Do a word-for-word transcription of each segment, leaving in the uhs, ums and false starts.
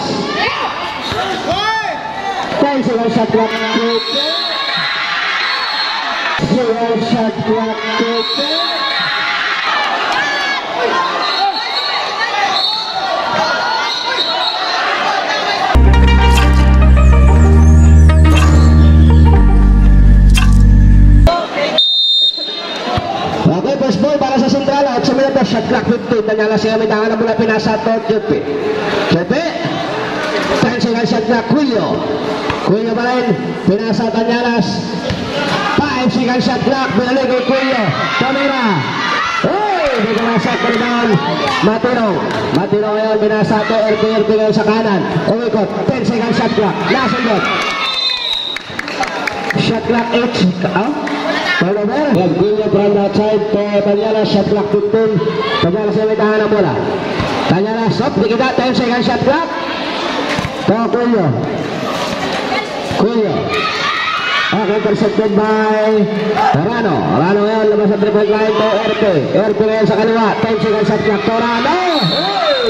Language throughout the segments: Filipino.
Tanyalas. ten seconds shot clock. Zero shot clock. First ball para sa Sentral at sa minuto, shot clock fifteen. Tanyalas siya, may tangan na mula pinasa to Jupi. Jupi, ten seconds shot clock. Cuyo, Cuyo pa rin, pinasa Tanyalas. five seconds shot clock, binalik kay Cuyo. Tomira, hey, may pinasa ko rin. Matino, Matino ngayon, pinasa to R P R P ngayon sa kanan. Umikot, ten seconds shot clock. Last shot. Shot clock eight. Oh? Turnover. Gagawin from the outside to Tanyalas, shot clock fifteen. Tanyalas yung may tahan ng bola. Tanyalas, stop, di kita, ten seconds shot clock. To Cuyo. Cuyo. Okay, intercepted by Rano. Rano ngayon, labas sa three point line to R P. R P ngayon sa kaliwa, ten seconds shot clock to Rano. Hey!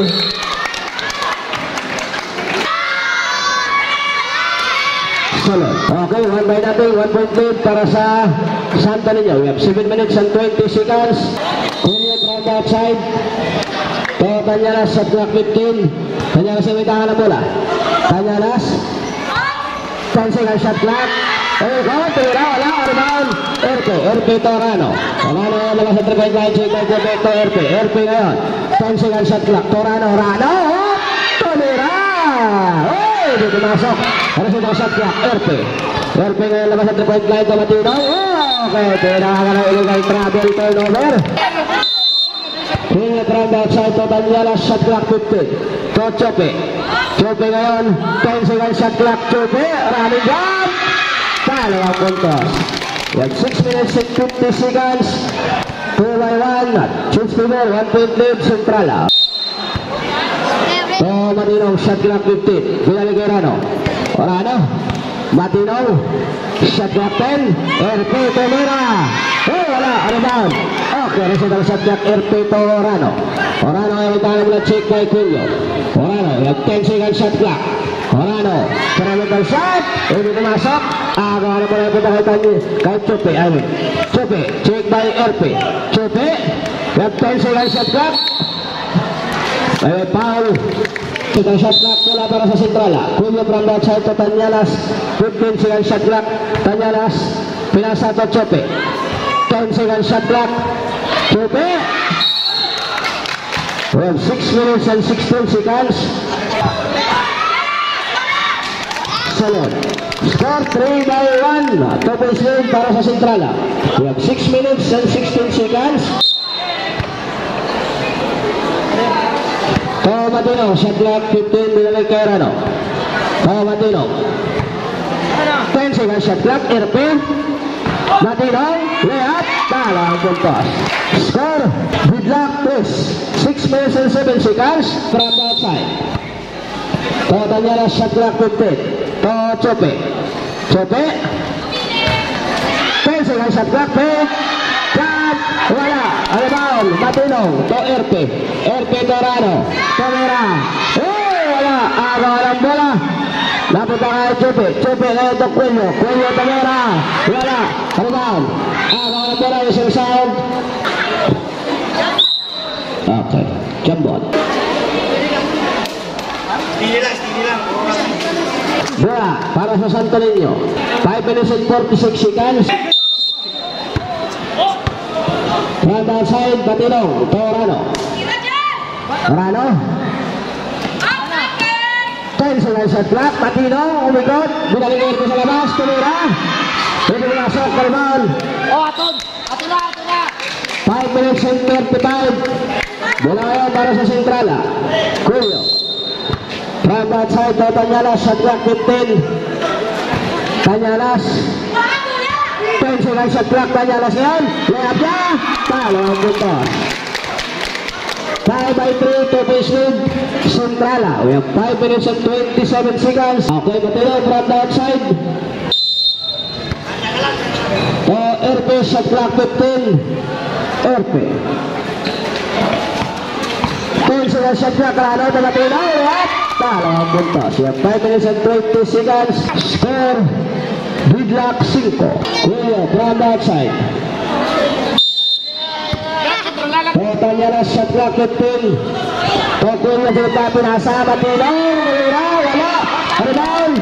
Solid. Okay, one by nothing, one point lead para sa Santo Niño. We have seven minutes and twenty seconds. Kuya from the outside. To Tanyalas sa clock fifteen. Tanyalas yung may tahan na bola. Tanyalas. ten seconds shot clock. Oh, go, tira, wala, rebound. R P, R P to Rano. Rano yung labas sa three point line. Check by Jebet to R P. R P ngayon. ten seconds shot clock. To Rano, Rano. Tumira. Oh! Dito masok. Para sa ito shot clock. R P. R P ngayon labas sa three point line to Matino. Okay, tinaka na illegal travel turnover. King from the outside to Tanyalas, shot clock fifteen. To Chope. Chope ngayon, ten seconds shot clock. Chope, running jump. Talo ang puntos. We have six minutes and fifty seconds. two by one. Choose people, one point lead, Central. To Matinong, shot clock fifteen. Pinali kay Rano. Rano. Matinong. Shot clock ten. R P Tomira. Oh, wala. Rebound. Okay, resettle shot clock R P to Rano. Rano ay itanong na check by Cuyo. Rano, we have ten seconds shot clock. Rano. Perimeter shot. Hindi pumasok. Ah, kung ano mo na ipita kay Tanyi. Kay Chope. I mean. Chope. Check by R P. Chope. We have ten seconds shot clock. May foul. Itong shot clock mula para sa Sentrala. Cuyo from the outside to Tanyalas. fifteen seconds shot clock. Tanyalas. Pinasa to Chope. ten seconds shot clock. Chope. We have six minutes and sixteen seconds. Salon. Score three by one. Two points lead para sa Sentrala. We have six minutes and sixteen seconds. To Matino, shot clock fifteen, binalik kay Rano. To Matino. ten seconds shot clock, R P. Matino, layup, tala ang puntos. Score, good luck, please. six minutes and seven seconds from the outside. To Tanyalas, shot clock fifteen. To Chope. Chope. ten seconds shot clock, P. Shot, wala. Rebound, Matino, to R P. R P to Rano. Tomira. Oh, wala. Agaw ng bola. Napunta kay Chope. Chope ngayon to Cuyo. Cuyo, Tomira. Wala. Rebound. Agaw ng bola. Isang sound. Okay. Jambon. Stili lang, stili lang. Bola para sa Santo Niño. five minutes and forty-six seconds. From the outside, Batilong to Rano. Rano. ten seconds shot clock. Batilong, umikot. Binaligay ko sa labas. Tumira. Pwede ko nasok. Kalman. Oh, atod. Ato na, ato na. five minutes and thirty-five. Bola ngayon para sa Sentrala. Cuyo. From the outside, to Tanyalas. Shot clock fifteen. Tanyalas. ten seconds shot clock. Tanyalas yan. Layup niya. Talo ang puntos. five by three, two points lead. Sentrala. We have five minutes and twenty-seven seconds. Okay, Matino from the outside. To R P, shot clock fifteen. R P. ten seconds shot clock. Rano to Matino. Layup. Dalawang puntos. You have five minutes and twenty seconds. Score, Bidlak five. Julio from the outside. Totanyalas shot clock fifteen. Tokulyo dito pinasa. Matinong. Malira. Wala. Rebound.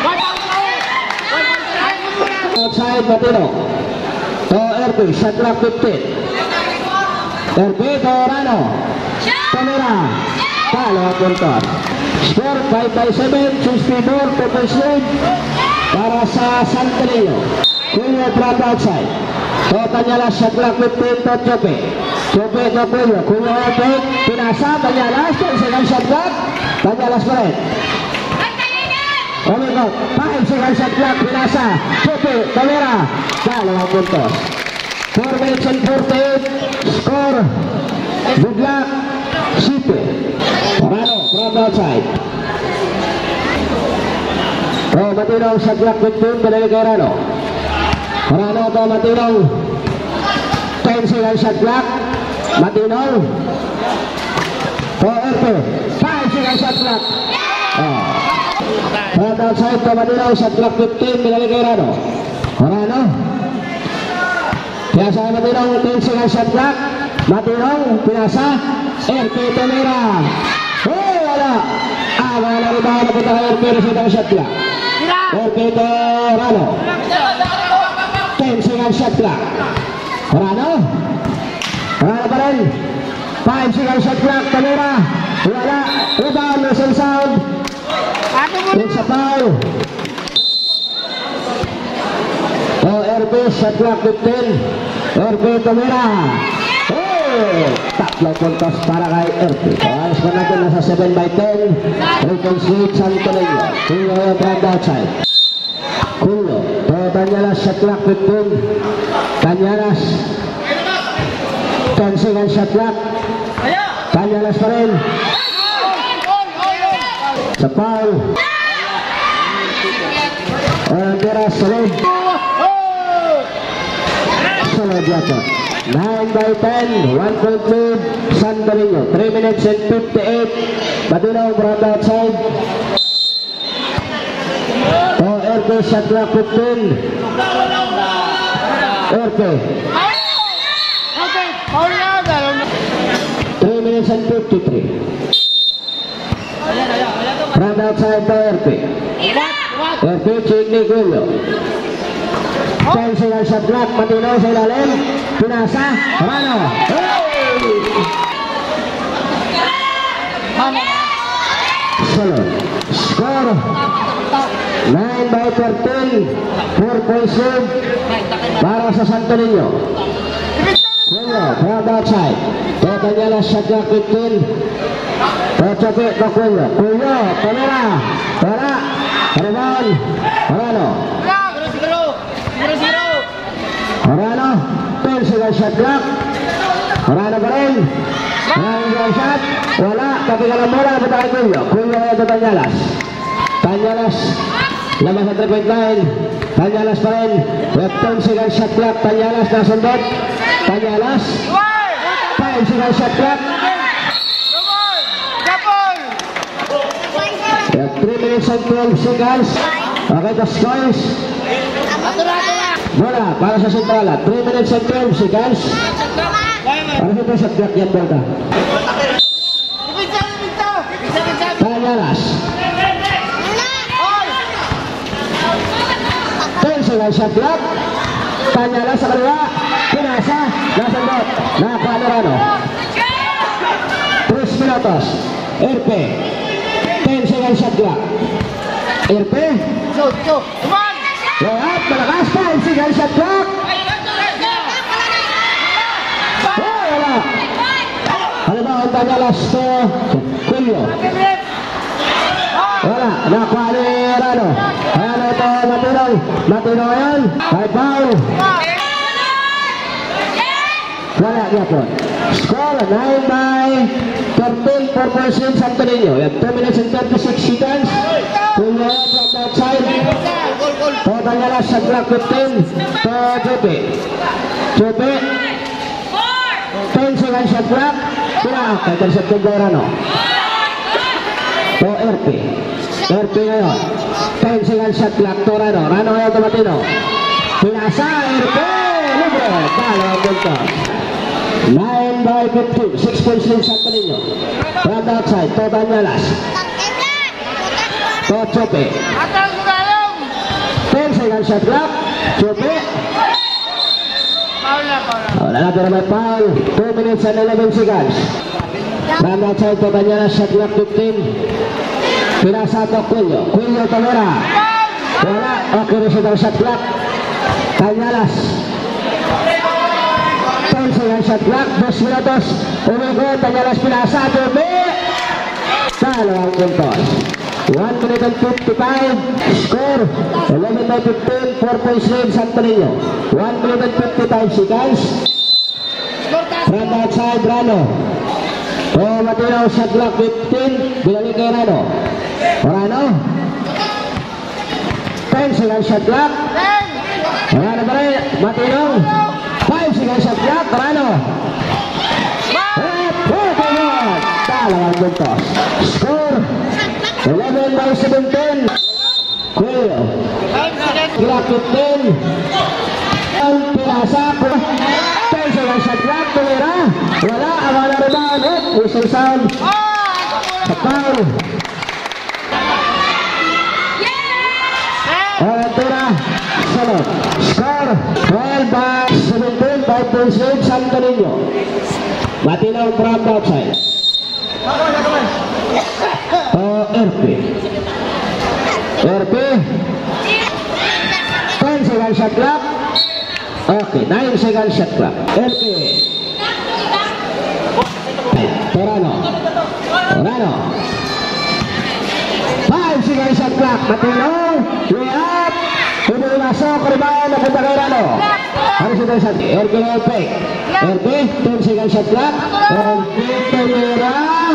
Outside Matinong. To R P. Shot clock fifteen. R P to Rano. Kamera. Dalawang puntos. Score five by seven. sixty-four to five para sa Santelino. Julio from the outside. Totanyalas shot clock fifteen to Chope. Chope to Julio. Julio open. Pinasa. Tanyalas. Second shot clock. Tanyalas pa rin. Oh my God. five second shot clock. Pinasa. Chope. Kamera. Dalawang puntos. four minutes and forty-eight. Score. Bidlak City. Rano from the outside. Oh, Matinong shot clock fifteen. Pinali kay Rano. Rano to Matinong. ten second shot clock. Matinong. To R P. five second shot clock. Oh. From the outside to Matinong. Shot clock fifteen. Pinali kay Rano. Rano. Pinasa Matinong. ten second shot clock. Matinong. Pinasa. R P Tomera. Oh, wala. Ah, wala rin ba napunta kay R P sa second shot clock. R P to Rano. ten second shot clock. Rano. Rano pa rin. five second shot clock. Tomera. Wala. Rebound. Listen sound. It's a foul. Oh, R P shot clock fifteen. R P Tomera. Oh, tatlo puntos para kay R P. Alas pa natin nasa seven by ten. Reconciliate Santelino. Julio from the outside. Julio. To Tanyalas shot clock fifteen. Tanyalas. ten second shot clock. Tanyalas pa rin. Sa foul. Ang tira solid. Solid yato. nine by ten. one point lead. Santelino. three minutes and fifty-eight. Matinong from the outside. To R P shot clock fifteen. R P. three minutes and fifty-three. From the outside to R P. R P check ni Julio. ten second shot clock. Matinong sa ilalim. Pinasa. Rano. Solo. Score. nine by thirteen. four point six para sa Santelino. Julio from the outside. Totanyalas shot clock fifteen. Tochope to Julio. Julio. Tomera. Wala. Rebound. Rano. Rano. ten second shot clock. Rano pa rin. nine shot. Wala. Tapi kalau bola napunta kay Julio. Julio ito Tanyalas. Tanyalas. Labas sa three point line. Tanyalas pa rin. With ten second shot clock. Tanyalas nasundot. Tanyalas. five second shot clock. With three minutes and twelve seconds. Okay, the scores. Bola para sa Sentrala. three minutes and twelve seconds. Para sa ito sa clock yan bola. Tanyalas. ten second shot clock. Tanyalas sa kaliwa. Pinasa. Nasandot. Nakakuha ni Rano. three minutos. R P. ten second shot clock. R P. Layup. Malakas. five second shot clock. Oh, wala. Ano ba ang Tanyalas to Julio? Wala. Nakakuha ni Rano. Ayan ito. Matinong. Matinong yan. By foul. Wala niya po. Score nine by thirteen for Persian Santelino. We have two minutes and thirty-six seconds. Julio from the outside. To Tanyalas sa clock fifteen. To Chope. Chope. ten second shot clock. Pinaka. Intercept kay Rano. to R P. R P ngayon. ten second shot clock to Rano. Rano ngayon to Matino. Pinasa R P. Libre. Dalawang puntos. nine by fifteen. six points din Santo Niño. Round outside. To Tanyalas. To Chope. ten second shot clock. Chope. Wala na pero may foul. two minutes and eleven seconds. Round outside to Tanyalas. Shot clock fifteen. Pinasa to Cuello. Cuello Tolera. Wala. Okay rin siya shot clock. Tanyalas. ten second shot clock. two minutos. Umigo. Tanyalas pinasa. Chope. Dalawang puntos. one minute and fifty-five. Score. eleven by fifteen. four points lead Santo Niño. one minute and fifty-five seconds. From outside Rano. Oh, Matino shot clock fifteen. Binalik kay Rano. Rano. ten second shot clock. Rano pa rin. Matino. five second shot clock. Rano. Dalawang puntos. Score. eleven by seventeen. Cuello. Clock fifteen. Ang pinasa. ten second shot clock. Tumira. Wala. Ang mga rebound. Whistle sound. Sa foul. O, tira. Sunod. Score. twelve by seventeen. five points lead Santo Niño. Matinaw from outside. Oh, R P. R P. ten second shot clock. Okay, nine second shot clock. R P. Torano. Torano. five second shot clock. Matino. Way up. Hindi masok. Rebound. Napunta kay Rano. Harus ito sa R P na R P. R P. ten second shot clock. R P. Tumira.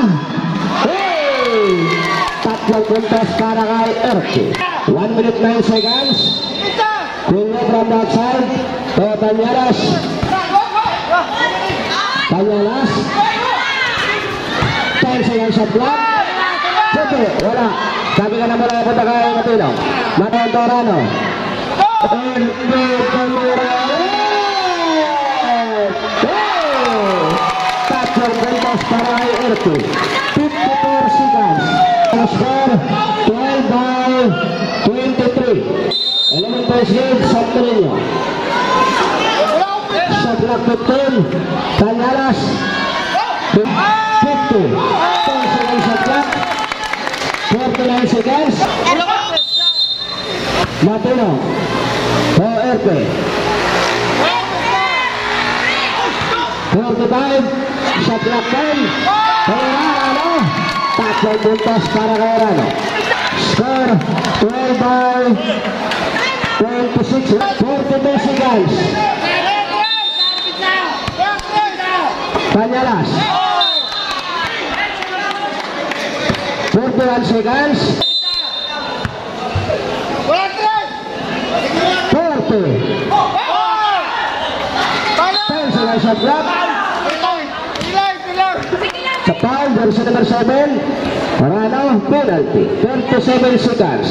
Tatlong puntos para kay R P. one minute nine seconds. Cuello from the outside. To Tanyalas. Tanyalas. ten seconds shot clock. Chope. Wala. Sabi ka na mula yung punta kay Matino. Matino Torano. R P. Tumira. Tatlong puntos para kay R P. fifty-four seconds. Score twelve by twenty-three. eleven points lead Santo Niño. Shot clock fifteen. Tanyalas. fifty. ten seconds shot clock. forty-nine seconds. Matino. O R P. forty-five. Shot clock ten. Rano. Tatlong puntos para kay Rano. Score twelve by twenty-six. forty-two seconds. Tanyalas. forty-one seconds. forty. ten seconds shot clock. Sa foul, version number seven. Rano, penalty. thirty-seven seconds.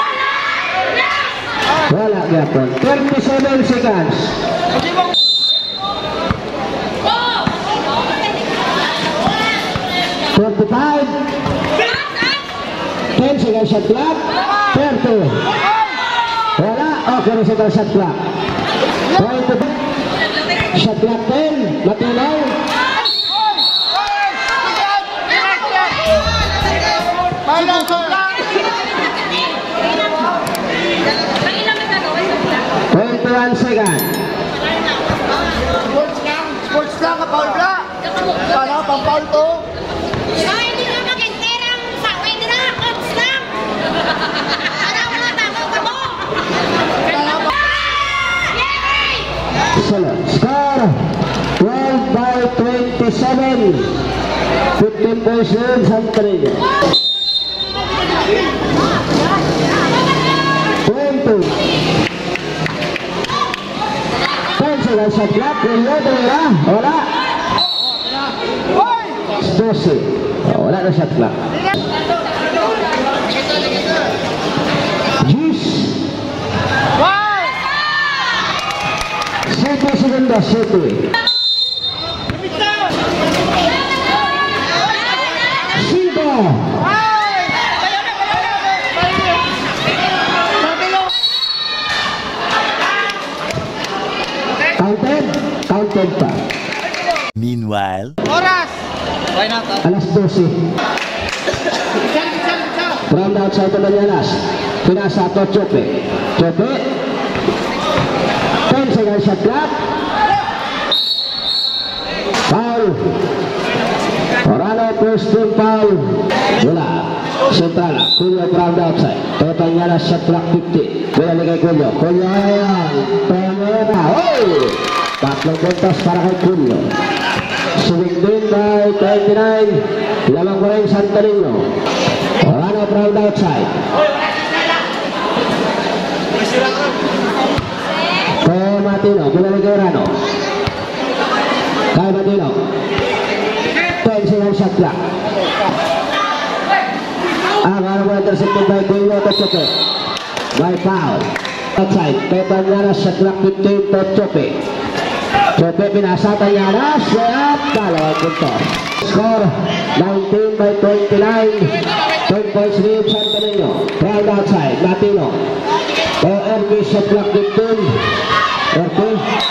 Wala gapon. thirty-seven seconds. forty-five. ten seconds shot clock. thirty. Wala. Okay, second shot clock. twenty. Shot clock ten. Matinaw. twenty-one seconds. Sports lang, sports lang, kapaul ka. Kala, pampaul to. Ay, hindi na mag-enterang sa pwede na, coach lang. Para wala tamo ka mo. Score twelve by twenty-seven. fifteen points lead Santo Niño. twenty. ten seconds shot clock. Cuello, tumira. Wala. twelve. Wala na shot clock. Quinta City. Cinco. Counted, counted pa. Meanwhile, Oras! Why not? Alas dose. From the outside of Banyanas. Pinasa to Chope. Chope. ten seconds shot clock. Foul. Orano first team foul. Bola. Centrala. Julio from the outside. Total Banyanas shot clock fifty. Bola ni kay Julio. Julio ayan. Pemera. Oh! Tatlong puntos para kay Julio. Swing din by twenty-nine. Lamang ko rin Santo Niño. Orano from the outside. Kay Matino. Bola ni kay Orano. Kay Matino. ten seconds shot clock. Ang ano mo intercepted by Julio to Chope. By foul. Outside. Total Banyanas shot clock fifteen to Chope. Chope pinasa Banyanas. At dalawang puntos. Score nineteen by twenty-nine. ten points lead Santo Niño. Round outside. Latino. O R P shot clock fifteen. R P.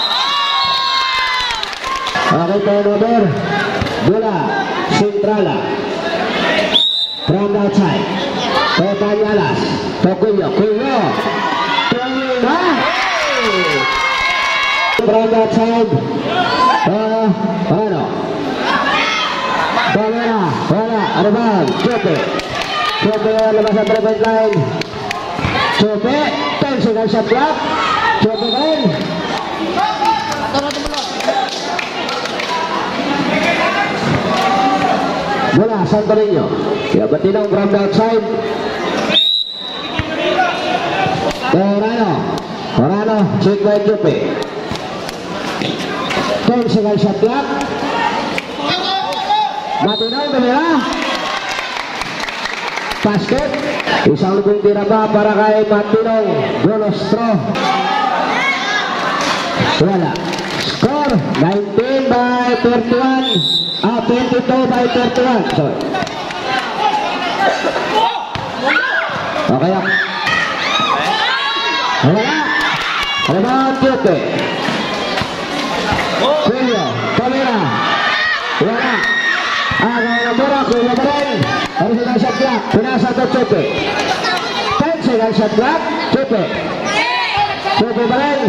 Okay, turnover. Bola. Centrala. Round outside. Total Banyanas. Tokuyo. Kuyo. Kuyo. Round outside. Uh, ano? Pamela. Wala. Ano ba? Chope. Chope labas ang three point line. Chope. ten seconds shot clock. Chope rin. Bola. Santo Niño. Kaya Batinong from the outside. Orano. Orano. Check by Chope. ten seconds shot clock. Matinong kamera. Basket. Isang lubong tira ba para kay Matinong. Bonus throw. Wala. Score nineteen by thirty-one. Ah, twenty-two by thirty-one. Sorry. Okay. Wala. Ano ba ang Chope? Julio, kamera. Wala. Agaw na bola, Julio pa rin. Ano sila shot clock? Pinasa to Chope. ten seconds shot clock. Chope. Chope pa rin.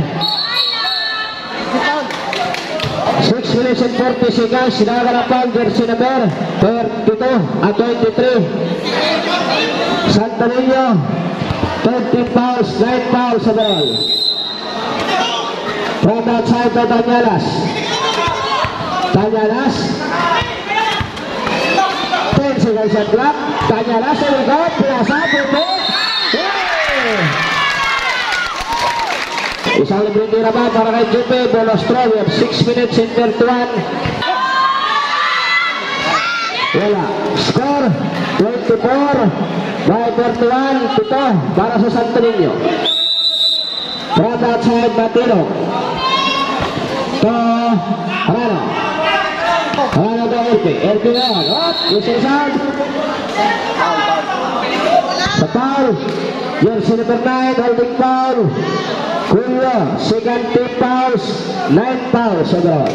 six minutes and forty seconds. Sinaganapan, jersey number thirty-two at twenty-three. Santo Niño. thirteen fouls, nine fouls overall. From outside to Banyanas. Banyanas. ten seconds shot clock. Banyanas will go. Pinasa. Pupo. Isang libreng tira ba para kay Chope. Bonus throw. We have six minutes and thirty-one. Wala. Score twenty-four by thirty-one. Pito para sa Santo Niño. From outside Matino. To Arano. Arano to R P. R P na yan. Up. Using sound. Sa foul. Jersey number nine. Holding foul. Julio. Second team fouls. nine fouls overall.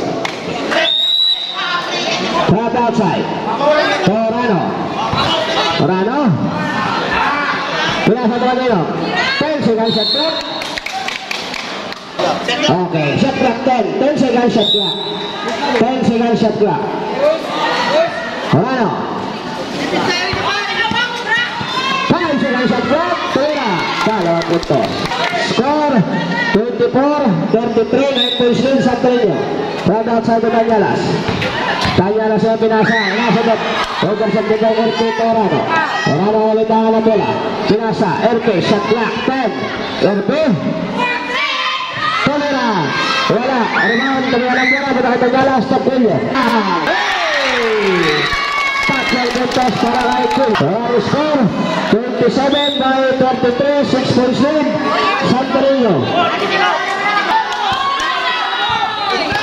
From outside. To Arano. Arano. Pinasa to Matino. ten seconds shot clock. Okay, shot clock ten. ten seconds shot clock. ten seconds shot clock. Orano. five seconds shot clock. Tira. Dalawang puntos. Score twenty-four thirty-three. nine points lead Santo Niño. From outside to Banyanas. Banyanas yung pinasa. Nasagot. Oversubject by R P to Orano. Orano ulit ang alam bola. Pinasa. R P. Shot clock ten. R P. Kamera. Wala. Arman. Kamiwalang bola. Patay Banyanas. Stop Julio. Tatlong puntos para kay Julio. Orano score twenty-seven by thirty-three. six points lead Santo Niño.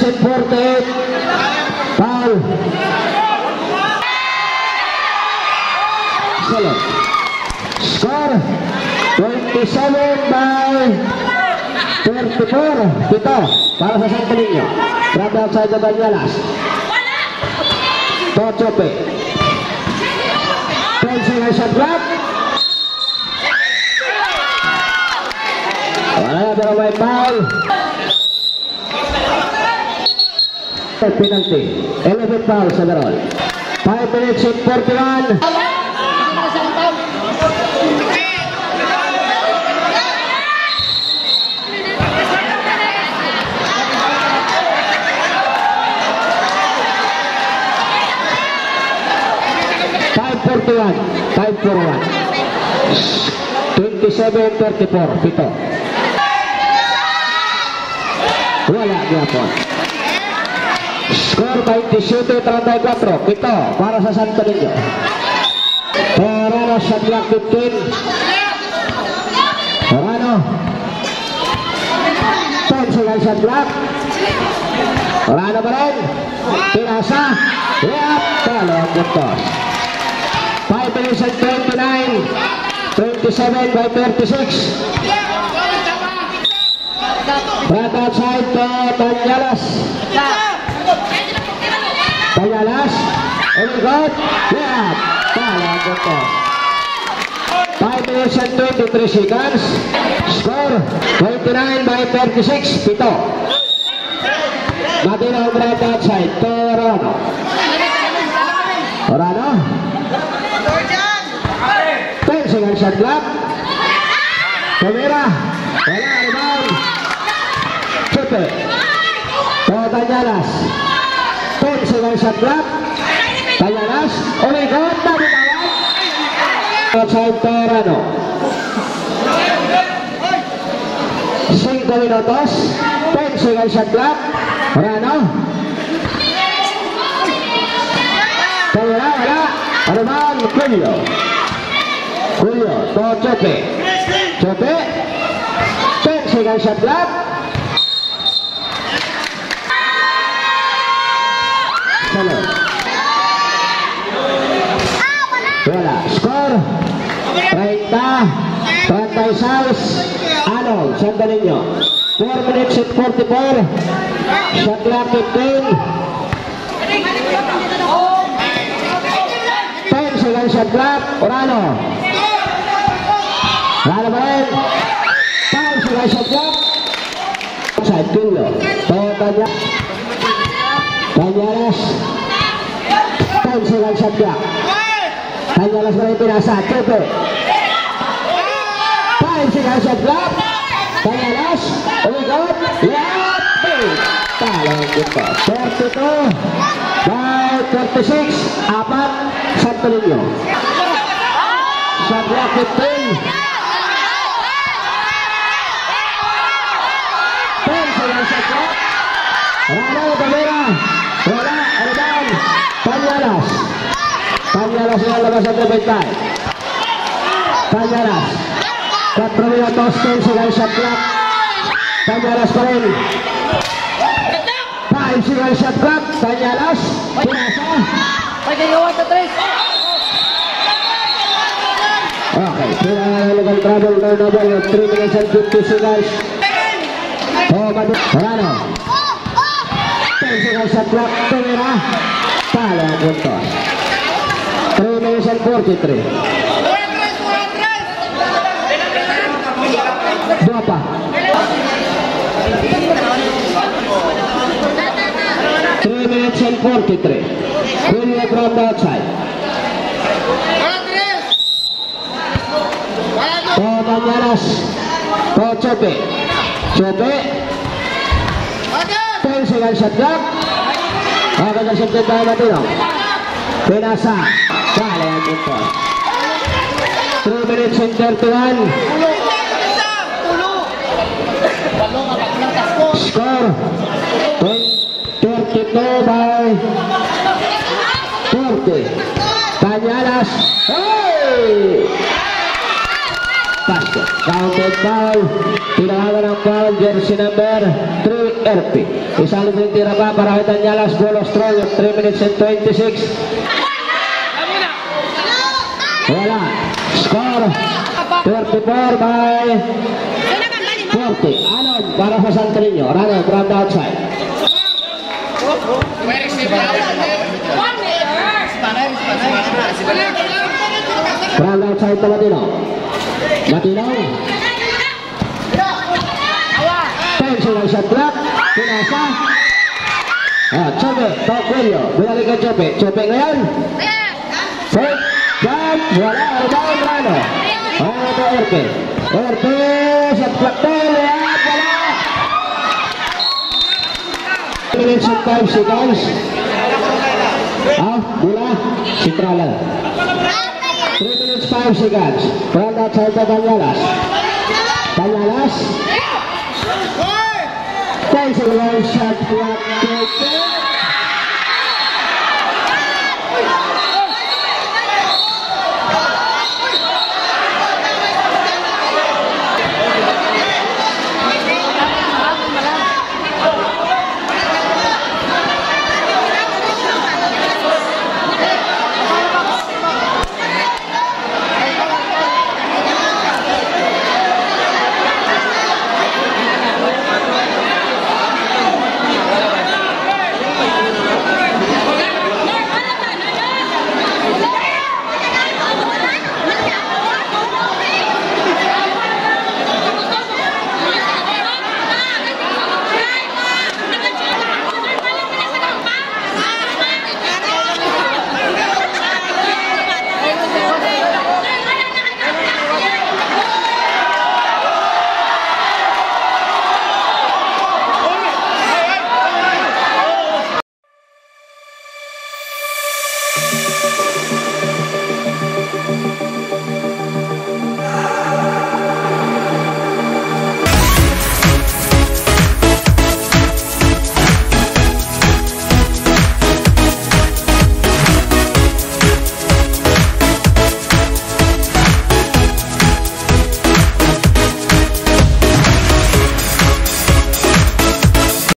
minutes and forty-eight. Foul. Salot. Score twenty-seven by thirty-four. Pito para sa Santo Niño. From outside the Banyalas. Tochope. ten seconds shot clock. Wala na pero may foul. Penalty. eleven fouls sa Darol. five minutes and forty-one. five forty-one. five forty-one. twenty-seven thirty-four. Pito. Wala niya po. Score twenty-seven thirty-four. Pito para sa Santo Niño. Torano shot clock fifteen. Torano. ten seconds shot clock. Torano pa rin. Pinasa. Layup. Talo ang puntos. five minutes and twenty-nine. twenty-seven by thirty-six. Right outside to Tanyalas. Tanyalas. Umigot. Layup. Talo ang puntos. five minutes and twenty-three seconds. Score twenty-nine by thirty-six. Pito. Matinong right outside. Torano. Torano. ten seconds shot clock. Kamera. Wala. Rebound. Chope. Tanyalas. ten seconds shot clock. Tanyalas. Oh my God. Tadi bawah. Outside Torano. cinco minutos. ten seconds shot clock. Torano. Kamera. Wala. Rebound. Julio. Julio. To Chope. Chope. ten seconds shot clock. Salot. Wala. Score thirty, thirty-six. Ano? Santo Niño. four minutes and forty-four. Shot clock fifteen. ten seconds shot clock. Orano. Orano pa rin. five seconds shot clock. Outside. Tullo. Totanya. Tanyalas. ten seconds shot clock. Tanyalas pa rin pinasa. Chope. five seconds shot clock. Tanyalas. Umigot. Layup. Talo ang punto. thirty-two by thirty-six. Apat. Santo Niño. Shot clock fifteen. ten seconds shot clock. Rano. Kamera. Wala. Rebound. Tanyalas. Tanyalas yang labas ang pabintay. Tanyalas. four minutos. ten seconds shot clock. Tanyalas pa rin. five seconds shot clock. Tanyalas. Pinasa. Okay. Pinahalagang trouble. Turnover. three minutes and fifty seconds. Oh, Madu. Rano. ten seconds shot clock. Kamera. Talo ang puntos. three minutes and forty-three. Dua pa. three minutes and forty-three. Julio from the outside. To Tanyalas. To Chope. Chope. ten seconds shot clock. Akan tersentuh tayo Matinong. Pinasa. Kala ang puntos. three minutes and thirty-one. Score thirty-two by forty. Tanyalas. Hey! basket. Counted foul. Tinahagan ng foul, jersey number three, R P. Isang libreng tira pa para kay Tanyalas. Goal of strong, three minutes and twenty-six. Wala. Score, thirty-four by forty. Anon para sa Santo Niño. Runner from the outside. From the outside to Matino. Matino. Tension ang shot clock. Pinasa. Ah, Chope. Tokwelyo. Binalik kay Chope. Chope ngayon. Set. Jump. Wala. Rebound. Rano. Rano to R P. R P. Shot clock. Layup. Wala. three minutes and five seconds. Ah, bola. Sitralan. three minutes five seconds. From that side to Tanyalas. Tanyalas. ten seconds shot clock.